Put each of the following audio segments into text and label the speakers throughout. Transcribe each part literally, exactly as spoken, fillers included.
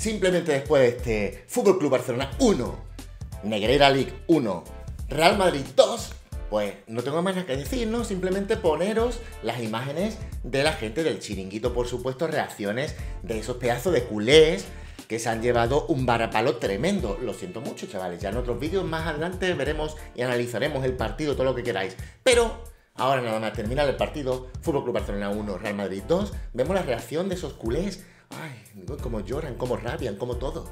Speaker 1: simplemente después de este Fútbol Club Barcelona uno, Negreira League uno, Real Madrid dos, pues no tengo más nada que decir, ¿no? Simplemente poneros las imágenes de la gente del chiringuito, por supuesto, reacciones de esos pedazos de culés que se han llevado un varapalo tremendo. Lo siento mucho, chavales, ya en otros vídeos más adelante veremos y analizaremos el partido, todo lo que queráis. Pero ahora nada más terminar el partido, Fútbol Club Barcelona uno, Real Madrid dos, vemos la reacción de esos culés. Ay, cómo lloran, cómo rabian, cómo todo.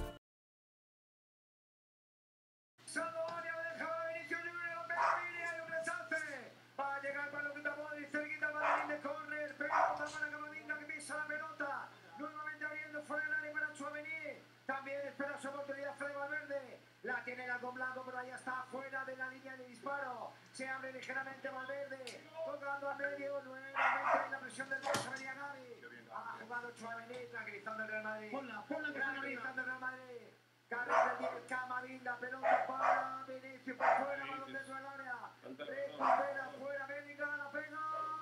Speaker 2: También espera su oportunidad Fede Valverde. La tiene Gato Blanco, pero ahí está fuera de la línea de disparo. Se abre ligeramente Valverde. Tocando al medio. Nuevamente en la presión del Barça venía Gavi. Ha jugado Tchouaméni, tranquilizando el Real Madrid. Ponla, ponla, tranquilizando el Real Madrid. Carrera del diez, Camavín, la pelota para Vinicius por fuera, balón dentro del área. Recupera fuera, Bellingham, la pega.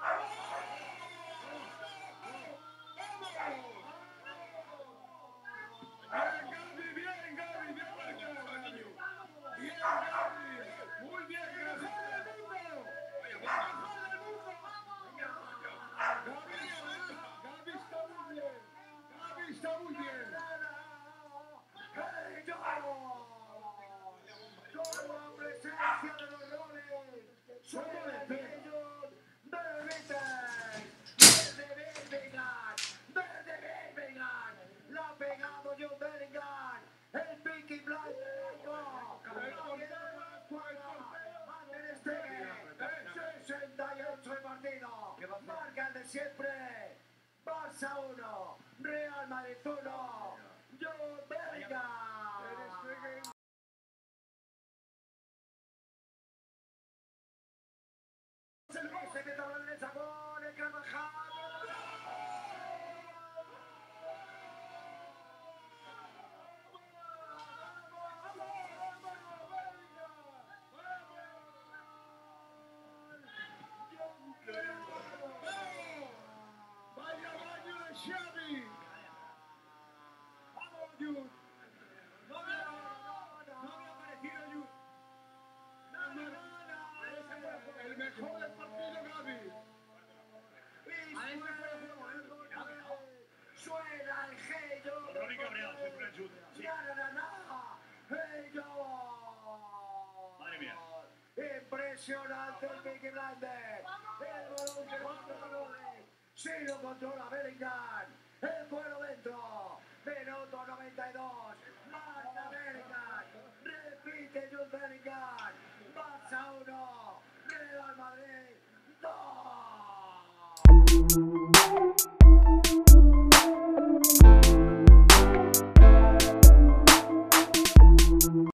Speaker 2: Siempre, Barça uno, Real Madrid uno, Jude Bellingham. Se mete a la derecha con el Carvajal. Xavi. Vamos, Jude. No, no, no, no me ha parecido Jude. No, no, no, el mejor del partido, Gavi. Suena el Gello. Ronnie cabreado, siempre el Jude. No, no, no. Madre mía. Impresionante el Peaky Blinders. El balón que va a sí lo controla Bellingham, el cuero dentro, minuto noventa y dos, marca Bellingham.